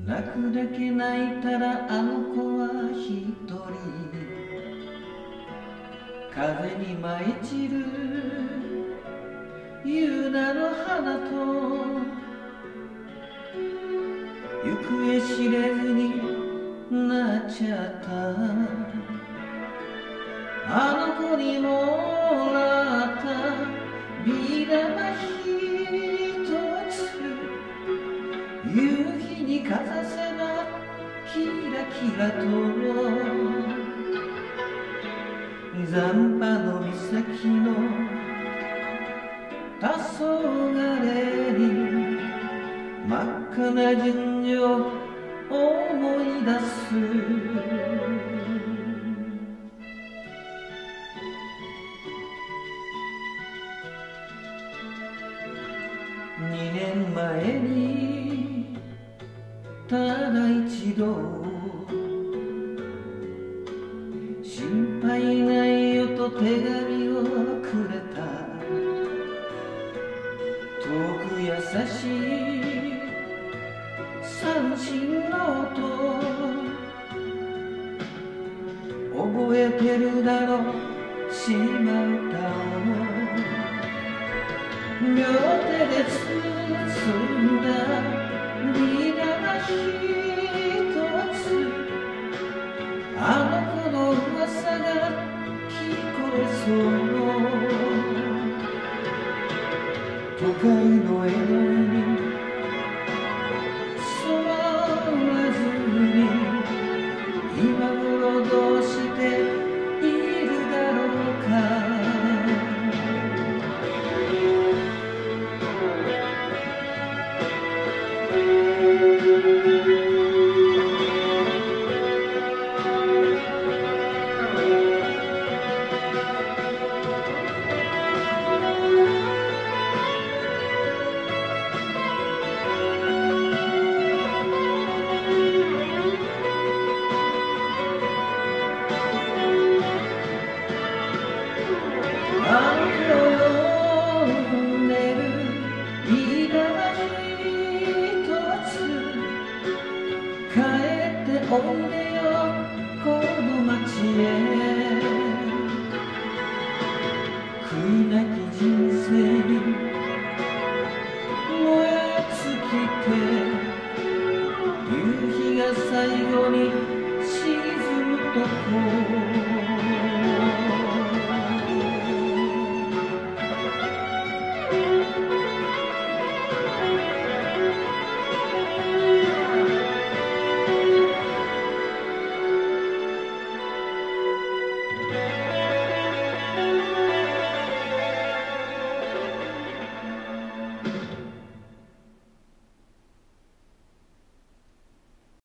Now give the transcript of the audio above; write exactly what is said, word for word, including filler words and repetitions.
泣くだけ泣いたらあの子は一人風に舞い散る夕菜の花と行方知れずになっちゃったあの子にもらったビラが一つ夕日にかざせばキラキラと残波の岬の黄昏に真っ赤な純情を思い出す二年前にただ一度心配ないよと手紙をくれた遠く優しい三振の音覚えてるだろう島唄を両手で包んだビラが一つあの子の噂が聞こえそう都会の江戸に染まらずに今頃どうしているだろうか帰っておいでよこの街へ悔いなき人生に燃え尽きて夕日が最後に沈むとこ